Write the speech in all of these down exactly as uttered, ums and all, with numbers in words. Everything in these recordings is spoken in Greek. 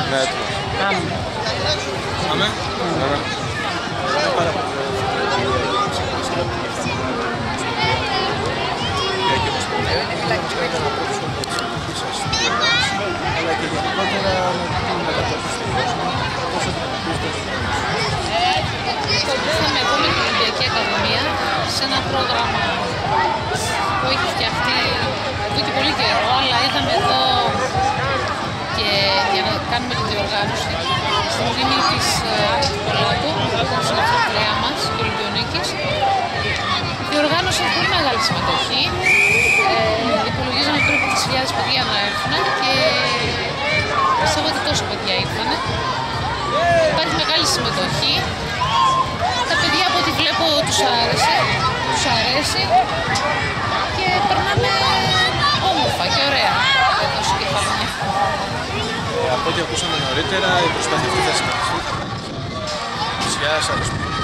Ναι, έτοιμος. Πάμε. Πάμε. Πάμε. Αλλά και γενικότερα να μετατραπείς στον κόσμο, πώς αντιμετωπίζεις το Ήρθαμε εδώ με την Ολυμπιακή Ακαδημία σε ένα πρόγραμμα που έχει φτιαχτεί εδώ και πολύ καιρό, αλλά είδαμε εδώ και για να κάνουμε τη διοργάνωση στη μνήμη της Άκη του Πολάτου, του συναυτοκτριά μας, του Ολυμπιονίκης. Η διοργάνωση έχει πολύ μεγάλη συμμετοχή. Ε, υπολογίζαμε πριν από τις χιλιάδες παιδιά να έρθουν και πιστεύω ότι τόσα παιδιά ήρθαν. Υπάρχει μεγάλη συμμετοχή. Τα παιδιά από ό,τι βλέπω τους άρεσε, τους αρέσει και περνάμε όμορφα και ωραία εδώ στην Κεφαλονιά. Ε, από ό,τι ακούσαμε νωρίτερα, η προσπάθεια αυτή θα συνεχιστεί. Γεια σας.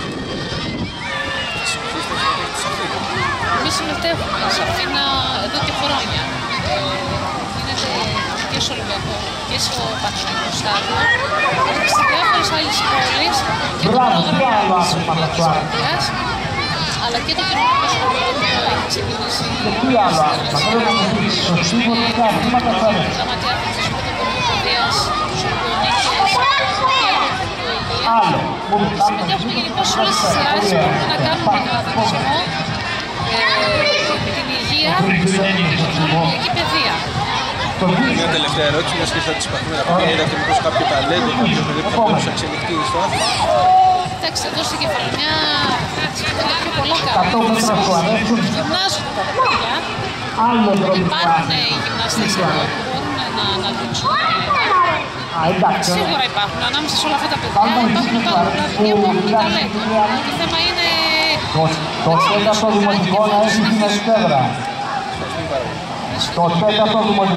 Θα συνεχίσετε να συμμετέχετε σε αυτή. Εμείς συμμετέχουμε σε αυτήν εδώ και χρόνια. Γίνεται και στο Ολυμπιακό και στο Παναθηναϊκό Στάδιο και σε διάφορες άλλες πόλεις και το πρόγραμμα της Ολυμπιακής Πρωτείας, αλλά και το κοινωνικό σχολείο το οποίο έχει ξεκινήσει συνεργασία με τον γραμματέα της Πρωτοβουλίας Παιδείας, τους Ολυμπιονίκες και την Υγεία. Συμμετέχουμε γενικώς σε όλες τις διάρκειες που μπορούμε να κάνουμε τον αθλητισμό, την υγεία και την Ολυμπιακή Παιδεία. Μια τελευταία ερώτηση, μιας και θα τις παθούμε να πούμε, είδατε μήπως κάποιο ταλέντο, κάποιο παιδί που θα μπορούσε να εξελιχθεί στο άθλημα. Κοιτάξτε, εδώ στην Κεφαλονιά είναι πιο πολλά καλά. Γυμνάζουν τα παιδιά. Υπάρχουν οι γυμναστές εδώ που μπορούν να, να δείξουν. Σίγουρα υπάρχουν. Ανάμεσα σε όλα αυτά τα παιδιά υπάρχουν πάρα πολλά παιδιά που έχουν ταλέντο. Το θέμα είναι... Το τέταρτο δημοτικό να έχει την εξέδρα. Το τέταρτο δημοτικό.